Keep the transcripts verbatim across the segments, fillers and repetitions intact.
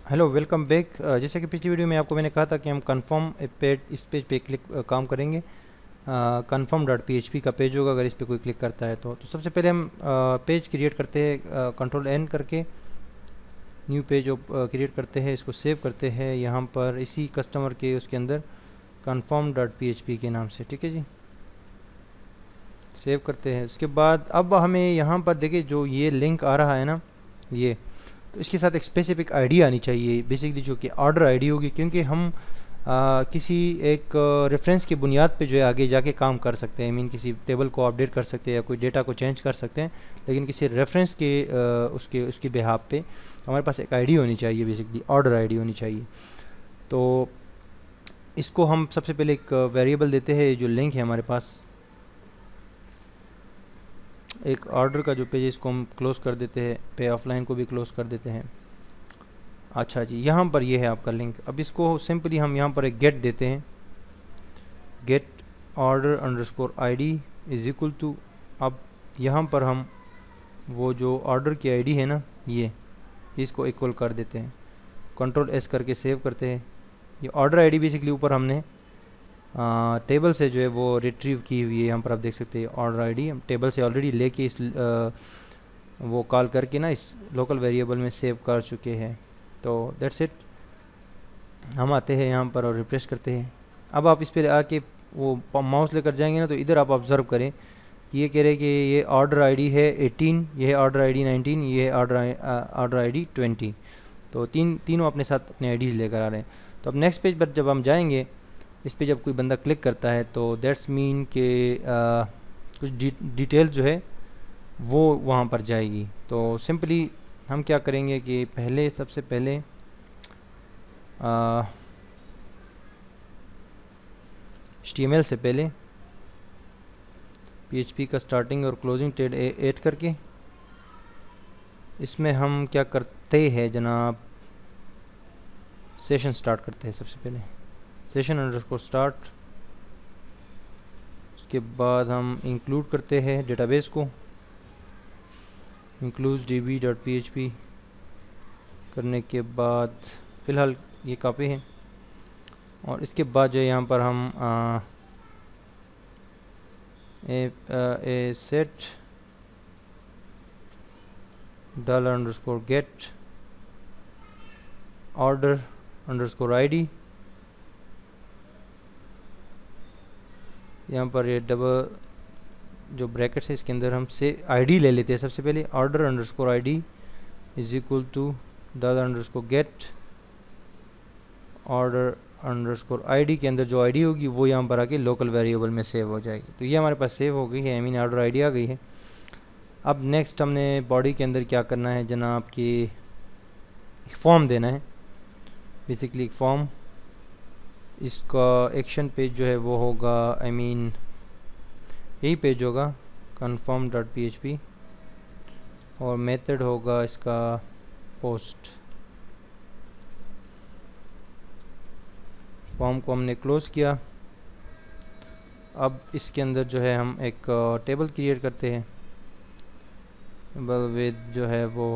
Hello, welcome back. जैसे कि पिछली वीडियो में आपको मैंने कहा था कि हम कन्फर्म पेज इस पेज पे क्लिक अ, काम करेंगे। Confirm dot P H P का पेज होगा अगर इस पे कोई क्लिक करता है तो तो सबसे पहले हम पेज क्रिएट करते हैं, कंट्रोल एन करके न्यू पेज क्रिएट करते हैं, इसको सेव करते हैं यहाँ पर इसी कस्टमर के उसके अंदर confirm dot P H P के नाम से। ठीक है जी, सेव करते हैं। उसके बाद अब हमें यहाँ पर देखिए जो ये लिंक आ रहा है ना, ये तो इसके साथ एक स्पेसिफिक आईडी आनी चाहिए बेसिकली, जो कि ऑर्डर आईडी होगी, क्योंकि हम आ, किसी एक रेफरेंस की बुनियाद पे जो है आगे जाके काम कर सकते हैं। मीन किसी टेबल को अपडेट कर सकते हैं या कोई डेटा को चेंज कर सकते हैं, लेकिन किसी रेफरेंस के आ, उसके उसकी बिहाफ पे हमारे पास एक आईडी होनी चाहिए, बेसिकली ऑर्डर आईडी होनी चाहिए। तो इसको हम सबसे पहले एक वेरिएबल देते हैं, जो लिंक है हमारे पास एक ऑर्डर का जो पेज है, इसको हम क्लोज कर देते हैं, पे ऑफलाइन को भी क्लोज कर देते हैं। अच्छा जी, यहाँ पर ये है आपका लिंक। अब इसको सिंपली हम यहाँ पर एक गेट देते हैं, get order underscore ID is equal to, अब यहाँ पर हम वो जो ऑर्डर की आईडी है ना, ये इसको इक्वल कर देते हैं, कंट्रोल एस करके सेव करते हैं। ये ऑर्डर आईडी बेसिकली ऊपर हमने आ, टेबल से जो है वो रिट्रीव की हुई है। यहाँ पर आप देख सकते हैं ऑर्डर आईडी हम टेबल से ऑलरेडी लेके इस आ, वो कॉल करके ना इस लोकल वेरिएबल में सेव कर चुके हैं। तो दैट्स इट। हम आते हैं यहाँ पर और रिफ्रेश करते हैं। अब आप इस पर आके वो माउस लेकर जाएंगे ना, तो इधर आप ऑब्जर्व करें, ये कह रहे हैं कि ये ऑर्डर आईडी है एटीन, ये है ऑर्डर आईडी नाइनटीन, ये है ऑर्डर ऑर्डर आईडी ट्वेंटी। तो तीन तीनों अपने साथ अपने आईडीज लेकर आ रहे हैं। तो अब नेक्स्ट पेज पर जब हम जाएंगे, इस पर जब कोई बंदा क्लिक करता है तो दैट्स मीन के कुछ डिटेल जो है वो वहाँ पर जाएगी। तो सिंपली हम क्या करेंगे कि पहले सबसे पहले एच टी एम एल से पहले पी एच पी का स्टार्टिंग और क्लोजिंग टैग ऐड करके इसमें हम क्या करते हैं जनाब, सेशन स्टार्ट करते हैं। सबसे पहले सेशन अंडरस्कोर स्टार्ट, उसके बाद हम इंक्लूड करते हैं डेटाबेस को, include D B dot P H P करने के बाद फ़िलहाल ये काफ़ी है। और इसके बाद जो यहाँ पर हम आ, ए, ए set dollar underscore get order underscore ID, यहाँ पर ये डबल जो ब्रैकेट्स है इसके अंदर हम से आईडी ले लेते हैं। सबसे पहले order underscore ID is equal to dollar underscore get order underscore ID के अंदर जो आईडी होगी वो यहाँ पर आके लोकल वेरिएबल में सेव हो जाएगी। तो ये हमारे पास सेव हो गई है, आई मीन ऑर्डर आईडी आ गई है। अब नेक्स्ट हमने बॉडी के अंदर क्या करना है जनाब कि फॉर्म देना है, बेसिकली एक फॉर्म। इसका एक्शन पेज जो है वो होगा, आई मीन यही पेज होगा confirm dot P H P, और मेथड होगा इसका पोस्ट। फॉर्म को हमने क्लोज किया। अब इसके अंदर जो है हम एक टेबल क्रिएट करते हैं, टेबल विद जो है वो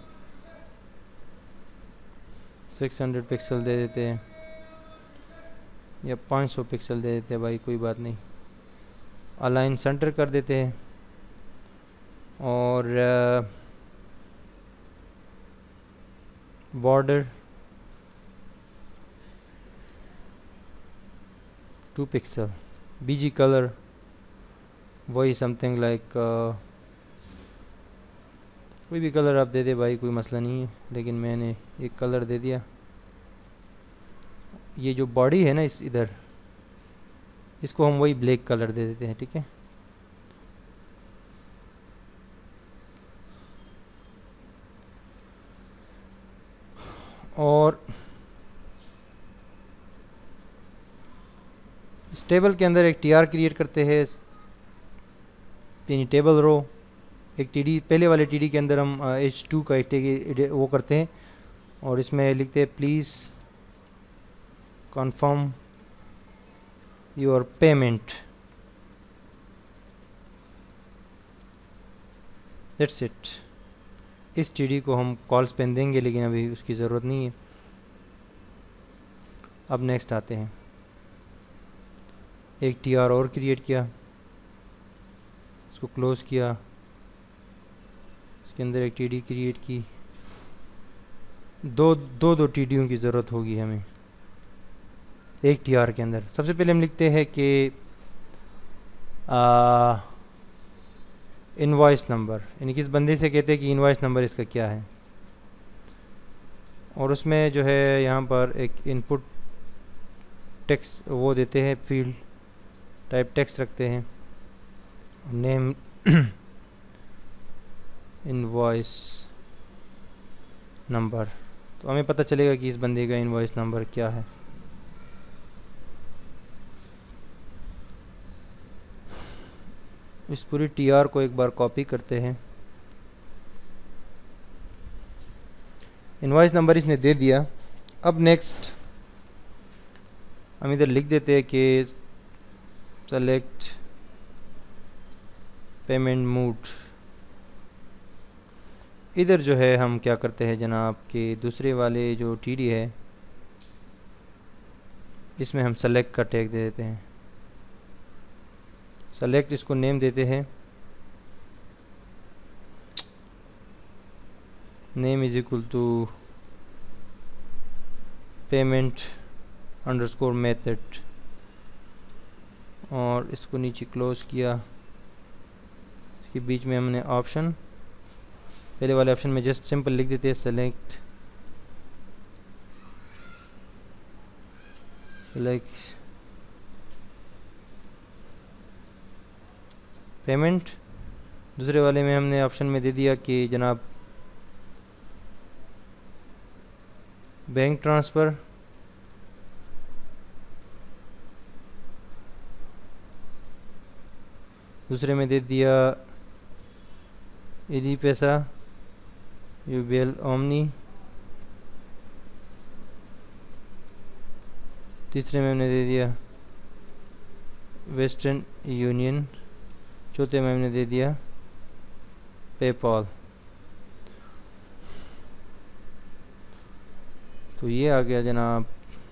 सिक्स हंड्रेड पिक्सल दे देते हैं या पाँच सौ पिक्सल दे देते हैं, भाई कोई बात नहीं। अलाइन सेंटर कर देते हैं और border two pixel, BG colour वही समथिंग लाइक कोई भी कलर आप दे दे भाई, कोई मसला नहीं है, लेकिन मैंने एक कलर दे दिया। ये जो बॉडी है ना इस इधर, इसको हम वही ब्लैक कलर दे देते हैं, ठीक है। और इस टेबल के अंदर एक टी आर क्रिएट करते हैं, यानी टेबल रो। एक टी डी पहले वाले टी डी के अंदर हम एच टू का एक वो करते हैं और इसमें लिखते हैं please confirm your payment, that's it. इस टी डी को हम कॉल्स पेन देंगे, लेकिन अभी उसकी ज़रूरत नहीं है। अब नेक्स्ट आते हैं, एक टी आर और क्रिएट किया, इसको क्लोज़ किया, इसके अंदर एक टी डी क्रिएट की। दो दो दो टी डीओं की ज़रूरत होगी हमें एक टी आर के अंदर। सबसे पहले हम लिखते हैं कि इनवॉइस नंबर, यानी कि इस बंदे से कहते हैं कि इनवॉइस नंबर इसका क्या है, और उसमें जो है यहाँ पर एक इनपुट टेक्स्ट वो देते हैं, फील्ड टाइप टेक्स्ट रखते हैं, नेम इनवॉइस नंबर, तो हमें पता चलेगा कि इस बंदे का इनवॉइस नंबर क्या है। इस पूरी टी आर को एक बार कॉपी करते हैं। इनवॉइस नंबर इसने दे दिया। अब नेक्स्ट हम इधर लिख देते हैं कि सेलेक्ट पेमेंट मोड। इधर जो है हम क्या करते हैं जनाब कि दूसरे वाले जो टी डी है इसमें हम सेलेक्ट का टैग दे देते हैं। सेलेक्ट इसको नेम देते हैं, name is equal to payment underscore method, और इसको नीचे क्लोज किया। इसके बीच में हमने ऑप्शन, पहले वाले ऑप्शन में जस्ट सिंपल लिख देते हैं सेलेक्ट सेलेक्ट पेमेंट। दूसरे वाले में हमने ऑप्शन में दे दिया कि जनाब बैंक ट्रांसफ़र, दूसरे में दे दिया ईडी पैसा, यूबीएल ओमनी, तीसरे में हमने दे दिया वेस्टर्न यूनियन, चौथे में हमने दे दिया पेपॉल। तो ये आ गया जनाब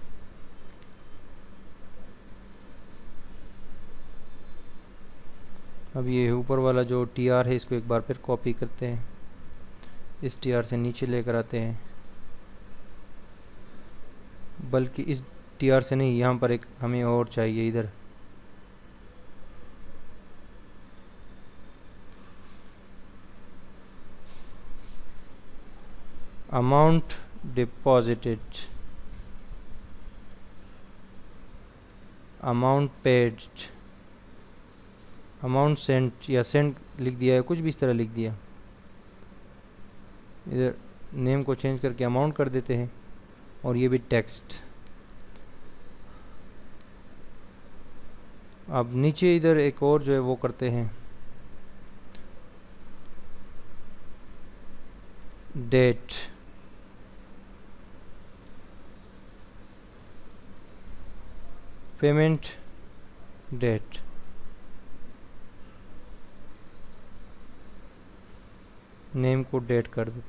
अब ये ऊपर वाला जो टी आर है इसको एक बार फिर कॉपी करते हैं, इस टी आर से नीचे लेकर आते हैं, बल्कि इस टी आर से नहीं, यहाँ पर एक हमें और चाहिए इधर। Amount deposited, amount paid, amount sent या सेंट लिख दिया है, कुछ भी इस तरह लिख दिया। इधर नेम को चेंज करके अमाउंट कर देते हैं, और ये भी टेक्स्ट। अब नीचे इधर एक और जो है वो करते हैं, डेट, पेमेंट डेट, नेम को डेट कर देते।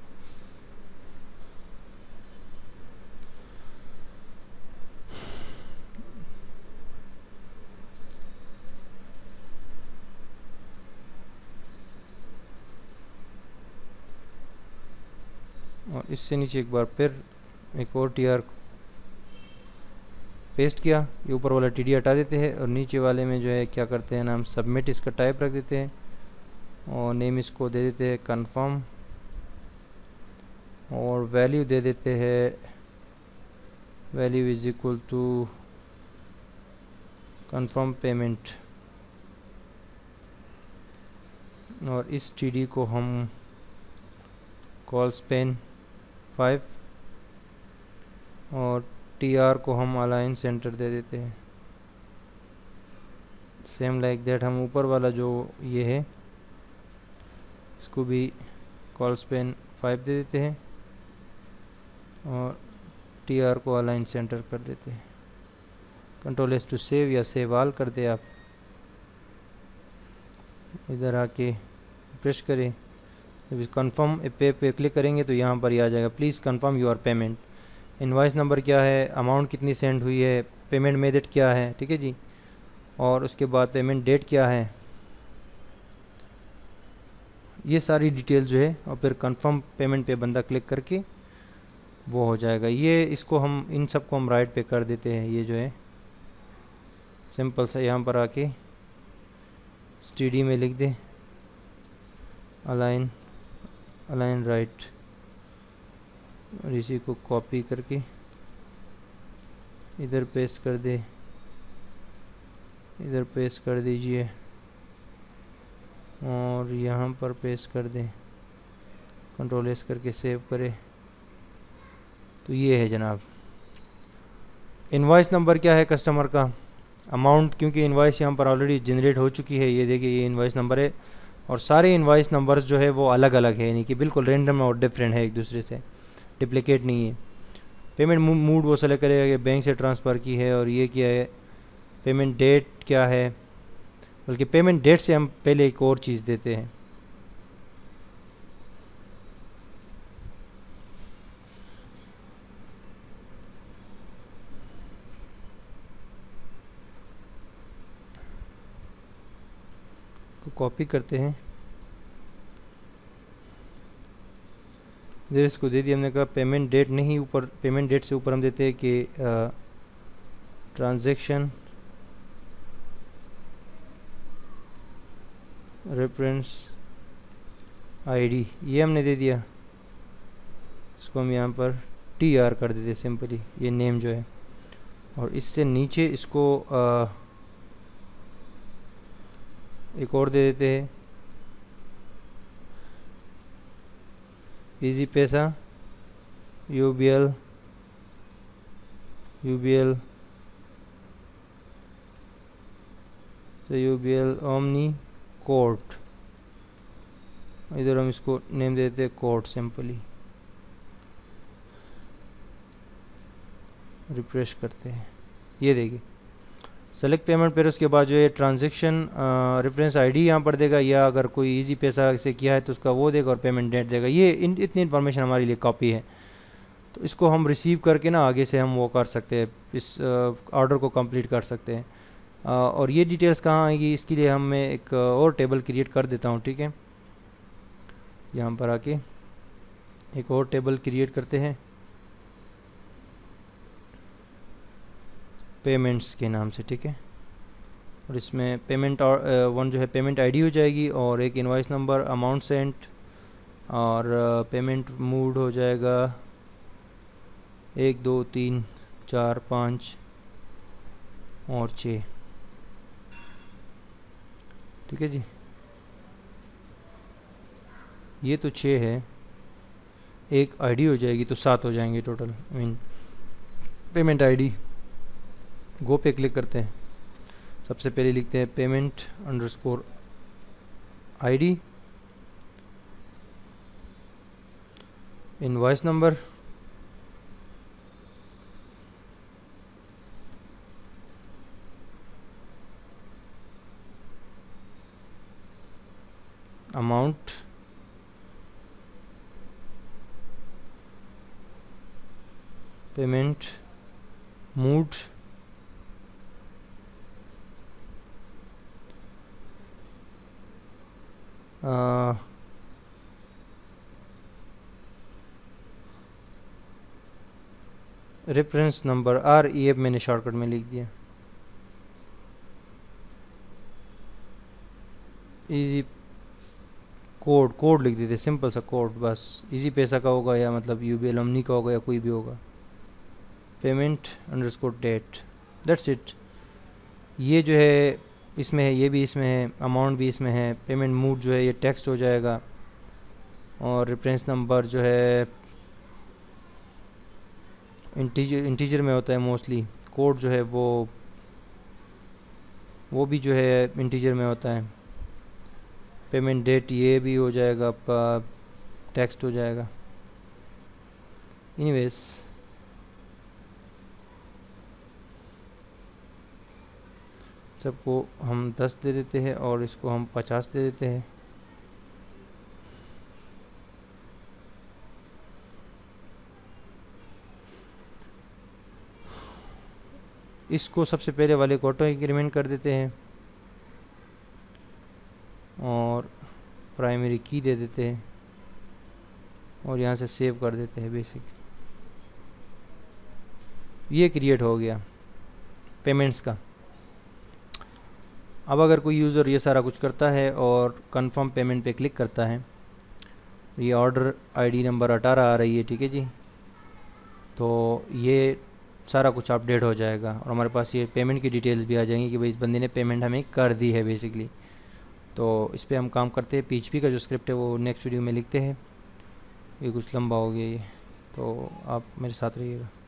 और इससे नीचे एक बार फिर एक और टी आर पेस्ट किया, ये ऊपर वाला टी डी हटा देते हैं, और नीचे वाले में जो है क्या करते हैं ना, हम सबमिट इसका टाइप रख देते हैं, और नेम इसको दे देते हैं कंफर्म, और वैल्यू दे देते हैं, value is equal to confirm payment, और इस टी डी को हम कॉल स्पेन फाइव, और टी आर को हम अलाइन सेंटर दे देते हैं। सेम लाइक दैट हम ऊपर वाला जो ये है इसको भी कॉल स्पेन फाइव दे देते हैं, और टी आर को अलाइन सेंटर कर देते हैं। कंट्रोल एस टू सेव या सेव ऑल कर दे आप। इधर आके प्रेस करें, जब कंफर्म पे पे क्लिक करेंगे तो यहाँ पर ही आ जाएगा, please confirm your payment. Invoice number क्या है, अमाउंट कितनी सेंड हुई है, पेमेंट मेथड क्या है, ठीक है जी, और उसके बाद पेमेंट डेट क्या है, ये सारी डिटेल जो है, और फिर कंफर्म पेमेंट पे बंदा क्लिक करके वो हो जाएगा। ये इसको हम इन सब को हम राइट पे कर देते हैं। ये जो है सिंपल सा यहाँ पर आके स्टडी में लिख दे अलाइन अलाइन राइट, और इसी को कॉपी करके इधर पेस्ट कर दे, इधर पेस्ट कर दीजिए और यहाँ पर पेस्ट कर दें, कंट्रोल एस करके सेव करें। तो ये है जनाब इनवॉइस नंबर क्या है कस्टमर का, अमाउंट, क्योंकि इनवॉइस यहाँ पर ऑलरेडी जनरेट हो चुकी है, ये देखिए ये इनवॉइस नंबर है, और सारे इनवॉइस नंबर्स जो है वो अलग अलग है, यानी कि बिल्कुल रैंडम और डिफरेंट है, एक दूसरे से डिप्लिकेट नहीं है। पेमेंट मूड वो सेलेक्ट करेगा कि बैंक से ट्रांसफ़र की है, और ये क्या है, पेमेंट डेट क्या है, बल्कि पेमेंट डेट से हम पहले एक और चीज़ देते हैं, को कॉपी करते हैं, इधर इसको दे दिया हमने, कहा पेमेंट डेट नहीं, ऊपर पेमेंट डेट से ऊपर हम देते हैं कि ट्रांजैक्शन रेफरेंस आईडी, ये हमने दे दिया, इसको हम यहाँ पर टी आर कर देते सिंपली, ये नेम जो है, और इससे नीचे इसको आ, एक और दे देते हैं, इजी पैसा यूबीएल यूबीएल तो यूबीएल ओमनी कोर्ट, इधर हम इसको नेम देते हैं कोर्ट सिंपली, रिफ्रेश करते हैं, ये देखिए सेलेक्ट पेमेंट, फिर उसके बाद जो है ट्रांजैक्शन रेफरेंस आईडी यहाँ पर देगा, या अगर कोई इजी पैसा से किया है तो उसका वो देगा, और पेमेंट डेट देगा। ये इन इतनी इन्फॉर्मेशन हमारे लिए कॉपी है, तो इसको हम रिसीव करके ना आगे से हम वो कर सकते हैं, इस ऑर्डर को कंप्लीट कर सकते हैं। आ, और ये डिटेल्स कहाँ आएगी, इसके लिए हम मैं एक और टेबल क्रिएट कर देता हूँ, ठीक है, यहाँ पर आके एक और टेबल क्रिएट करते हैं पेमेंट्स के नाम से, ठीक है, और इसमें पेमेंट और वन जो है पेमेंट आईडी हो जाएगी, और एक इनवॉइस नंबर, अमाउंट सेंट, और पेमेंट मूड हो जाएगा एक दो तीन चार पाँच और छः, ठीक है जी, ये तो छः है, एक आईडी हो जाएगी तो सात हो जाएंगे total, I mean payment ID. Go पे क्लिक करते हैं, सबसे पहले लिखते हैं payment underscore ID, invoice number, amount, payment mode, reference number, R E F मैंने शॉर्टकट में लिख दिया, इजी कोड कोड लिख देते, सिंपल सा कोड, बस इजी पैसा का होगा या मतलब यूबीएल ओमनी का होगा या कोई भी होगा, payment underscore date, that's it. ये जो है इसमें है, ये भी इसमें है, अमाउंट भी इसमें है, पेमेंट मूड जो है ये टेक्स्ट हो जाएगा, और रेफरेंस नंबर जो है इंटीजर इंटीजर में होता है मोस्टली, कोड जो है वो वो भी जो है इंटीजर में होता है, पेमेंट डेट ये भी हो जाएगा आपका, टेक्स्ट हो जाएगा। एनीवेज सबको हम दस दे देते हैं और इसको हम पचास दे देते हैं, इसको सबसे पहले वाले को ऑटो इंक्रीमेंट कर देते हैं और प्राइमरी की दे देते हैं और यहाँ से सेव कर देते हैं बेसिक। ये क्रिएट हो गया पेमेंट्स का। अब अगर कोई यूज़र ये सारा कुछ करता है और कंफर्म पेमेंट पे क्लिक करता है, ये ऑर्डर आईडी नंबर अठारह आ रही है, ठीक है जी, तो ये सारा कुछ अपडेट हो जाएगा और हमारे पास ये पेमेंट की डिटेल्स भी आ जाएंगी कि भाई इस बंदे ने पेमेंट हमें कर दी है बेसिकली। तो इस पर हम काम करते हैं। पीएचपी का जो स्क्रिप्ट है वो नेक्स्ट वीडियो में लिखते हैं। ये कुछ लंबा हो गया ये, तो आप मेरे साथ रहिएगा।